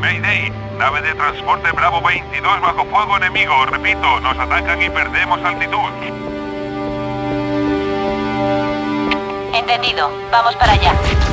Mayday, nave de transporte Bravo 22 bajo fuego enemigo. Repito, nos atacan y perdemos altitud. Entendido. Vamos para allá.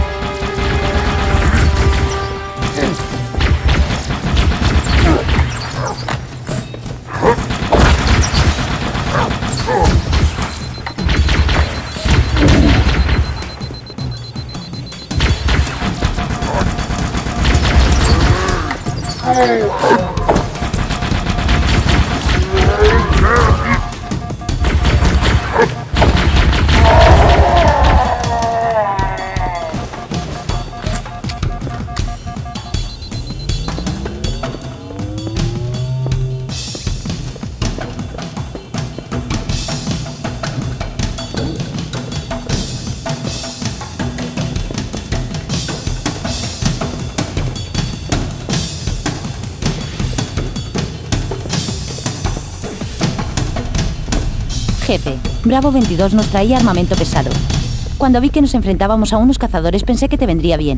Jefe, Bravo 22 nos traía armamento pesado. Cuando vi que nos enfrentábamos a unos cazadores pensé que te vendría bien.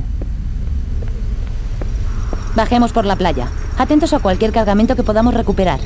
Bajemos por la playa. Atentos a cualquier cargamento que podamos recuperar.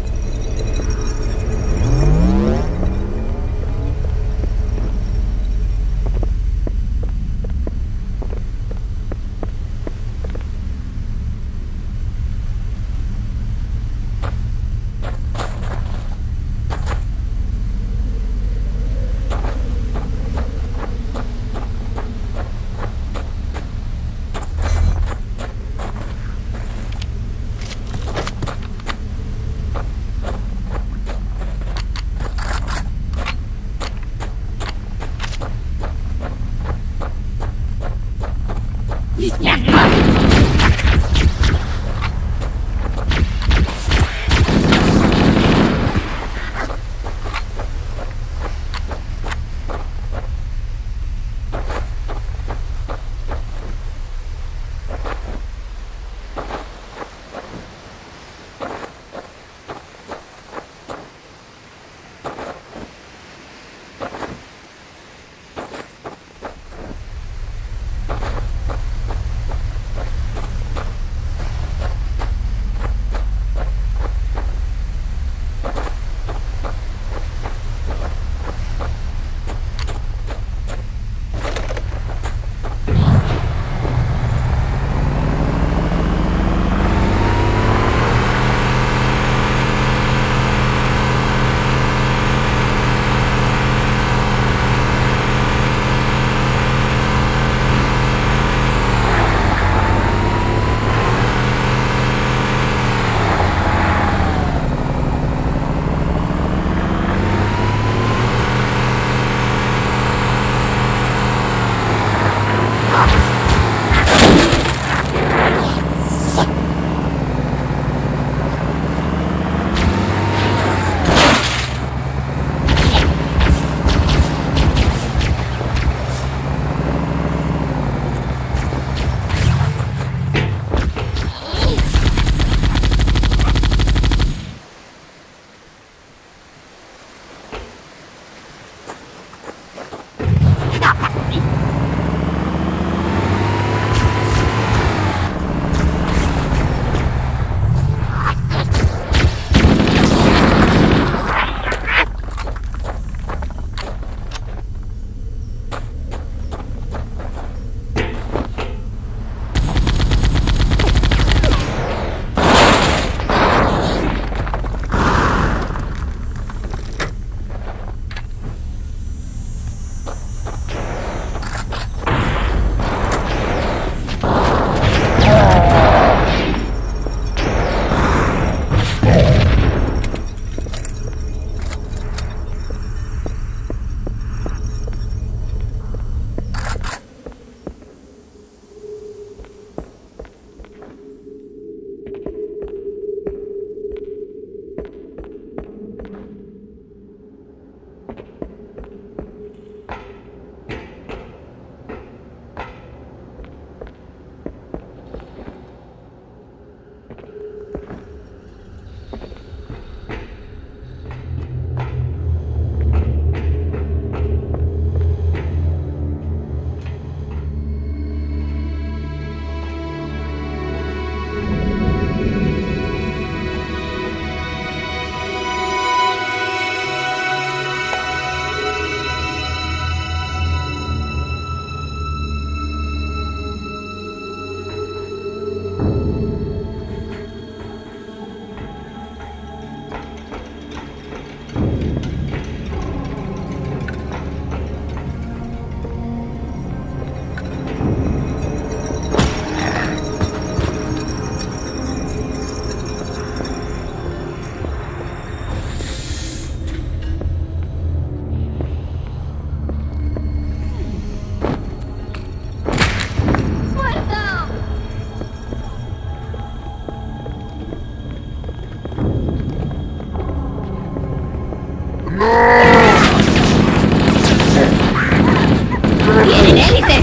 ¡Tienen élite!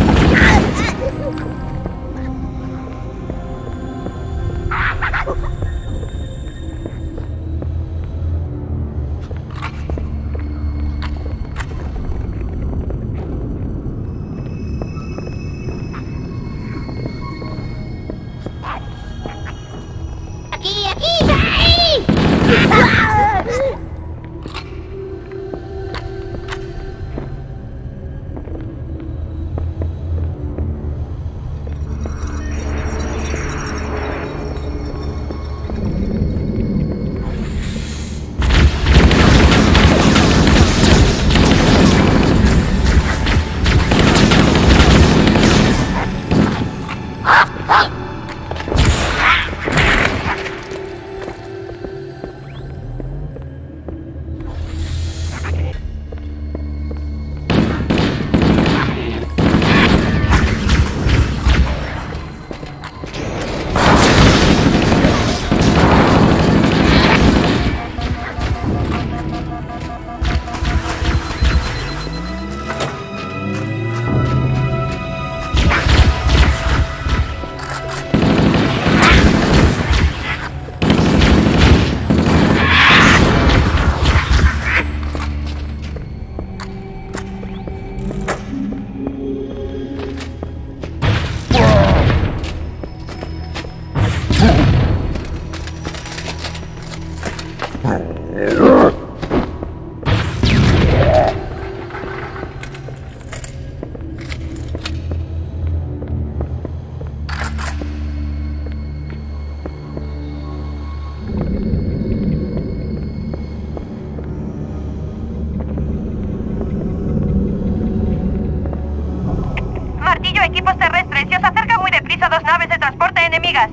Martillo, equipos terrestres. Se os acercan muy deprisa 2 naves de transporte enemigas.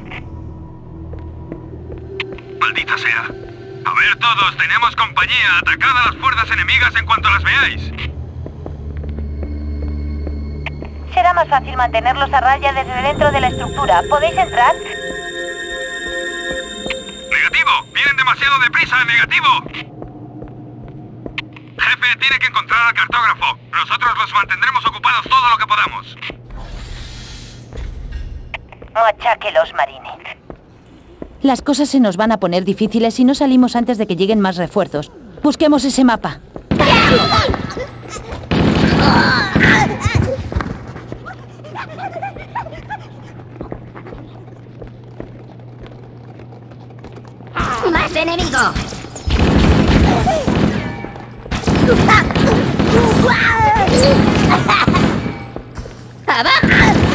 Maldita sea. A ver todos, tenemos compañía. Atacad a las fuerzas enemigas en cuanto las veáis. Será más fácil mantenerlos a raya desde dentro de la estructura. ¿Podéis entrar? Negativo. Vienen demasiado deprisa. Negativo. Jefe, tiene que encontrar al cartógrafo. Nosotros los mantendremos ocupados todo lo que podamos. Macháquelos, Marine. Las cosas se nos van a poner difíciles si no salimos antes de que lleguen más refuerzos. Busquemos ese mapa. ¡Más enemigos! ¡Abajo!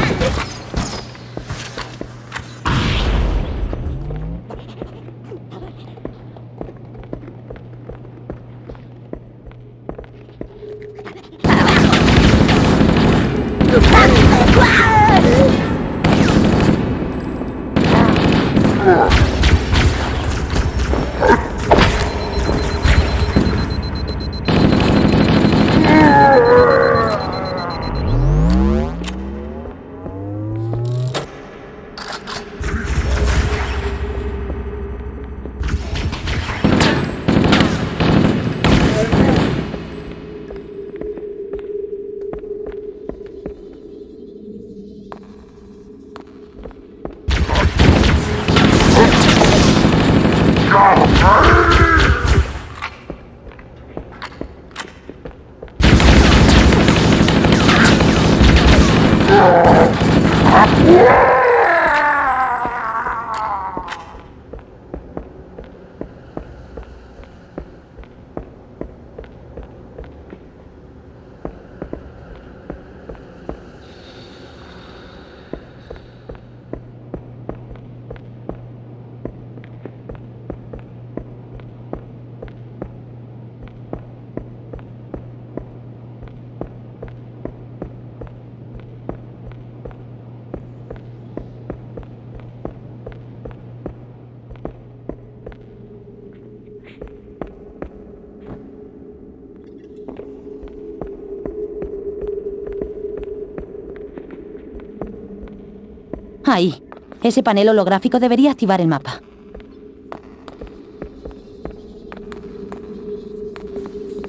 Ahí. Ese panel holográfico debería activar el mapa.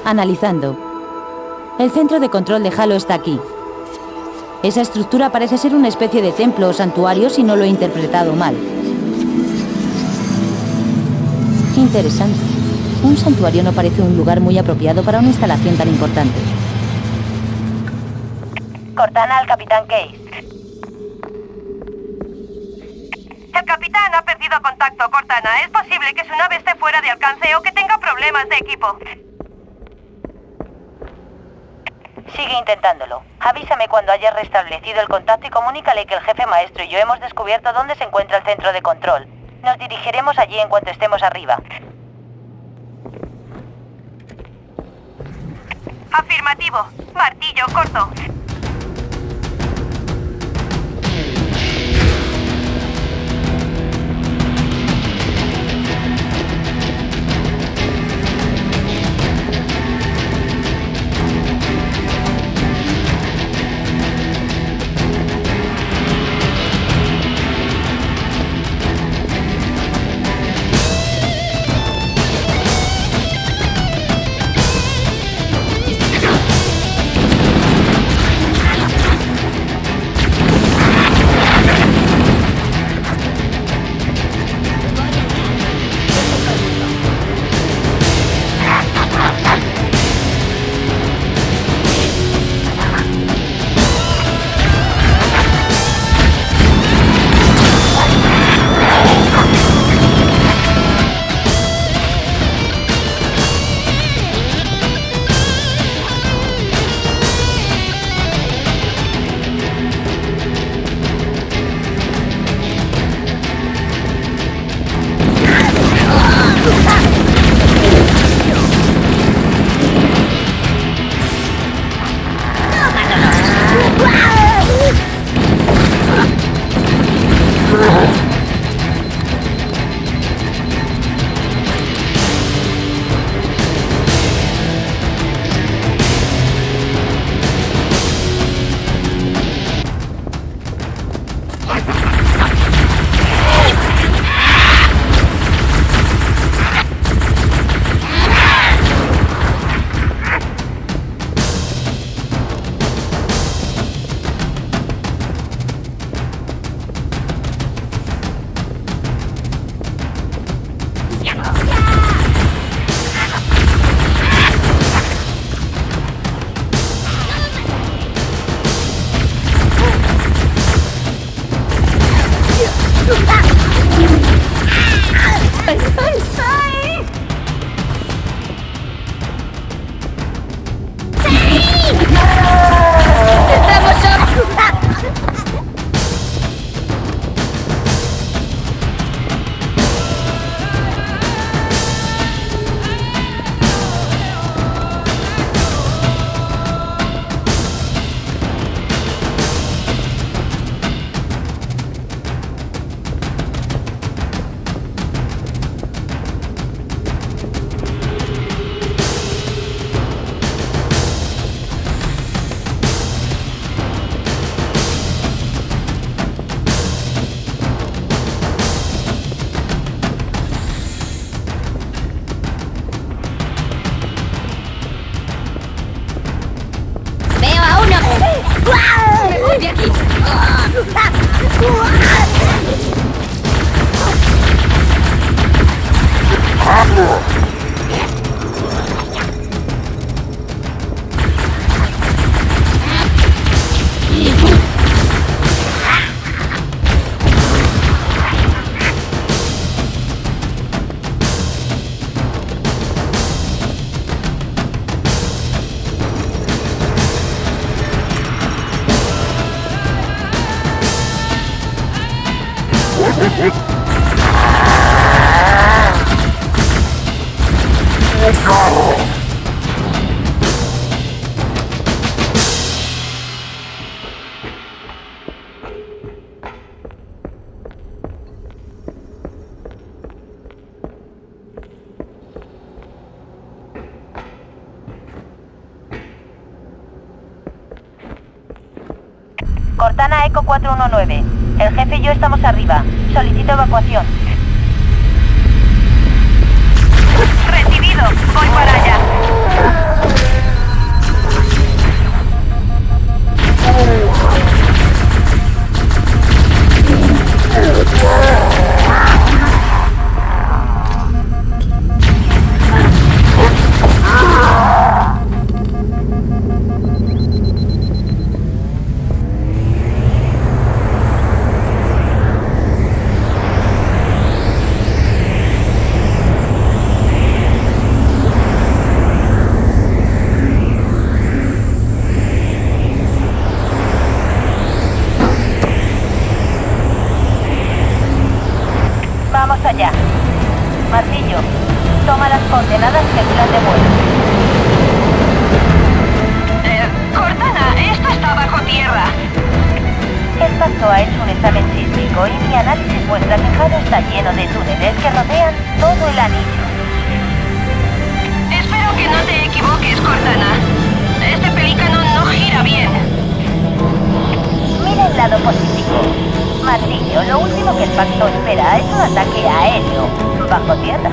Analizando. El centro de control de Halo está aquí. Esa estructura parece ser una especie de templo o santuario si no lo he interpretado mal. Interesante. Un santuario no parece un lugar muy apropiado para una instalación tan importante. Cortana al Capitán Case. El capitán ha perdido contacto, Cortana. Es posible que su nave esté fuera de alcance o que tenga problemas de equipo. Sigue intentándolo. Avísame cuando hayas restablecido el contacto y comunícale que el jefe maestro y yo hemos descubierto dónde se encuentra el centro de control. Nos dirigiremos allí en cuanto estemos arriba. Afirmativo. Martillo corto. de aquí! Cortana Eco 419. El jefe y yo estamos arriba. Solicito evacuación. Recibido. Voy para allá. Vamos allá. Martillo, toma las coordenadas y el plan de vuelo. Cortana, esto está bajo tierra. El pacto ha hecho un examen sísmico y mi análisis muestra que Halo está lleno de túneles que rodean todo el anillo. Espero que no te equivoques, Cortana. Este pelícano no gira bien. Mira el lado positivo. Martillo, lo último que el pacto espera es un ataque aéreo bajo tierra.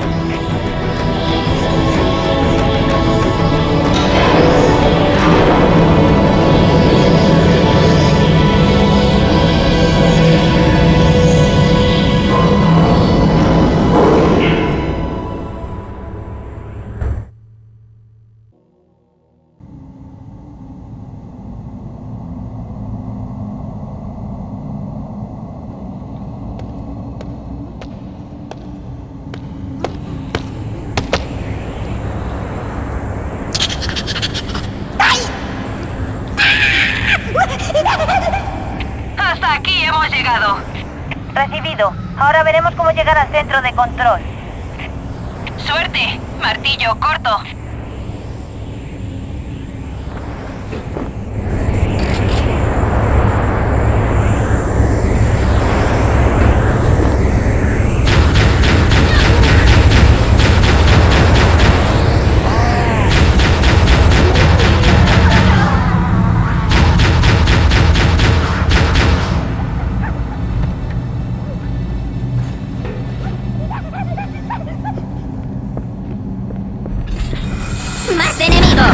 Hasta aquí hemos llegado. Recibido. Ahora veremos cómo llegar al centro de control. Suerte, martillo corto. ¡Más enemigos!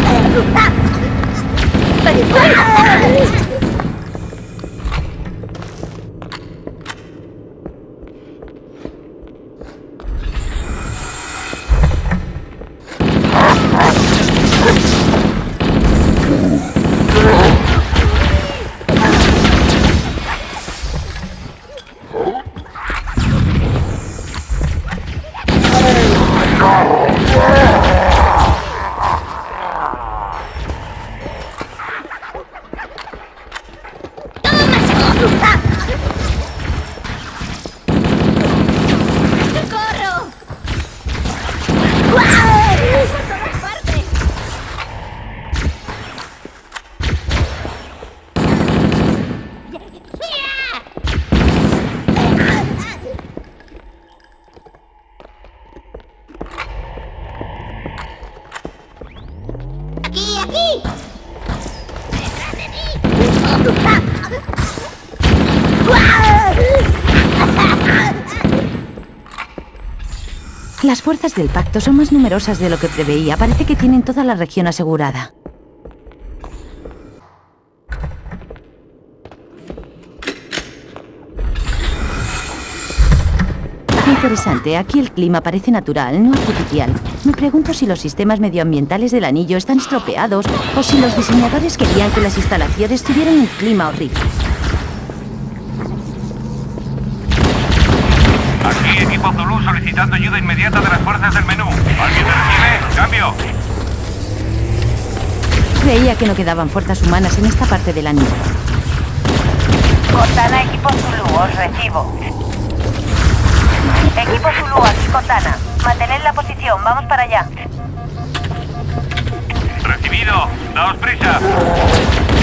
¡Aquí! ¡Detrás de mí! Las fuerzas del pacto son más numerosas de lo que preveía. Parece que tienen toda la región asegurada. Interesante. Aquí el clima parece natural, no artificial. Me pregunto si los sistemas medioambientales del anillo están estropeados o si los diseñadores querían que las instalaciones tuvieran un clima horrible. Aquí equipo Zulu solicitando ayuda inmediata de las fuerzas del menú. ¿Alguien me recibe? ¡Cambio! Creía que no quedaban fuerzas humanas en esta parte del anillo. Cortana, equipo Zulu, os recibo. Equipo Zulu, aquí Cortana. Mantened la posición, vamos para allá. Recibido. Daos prisa.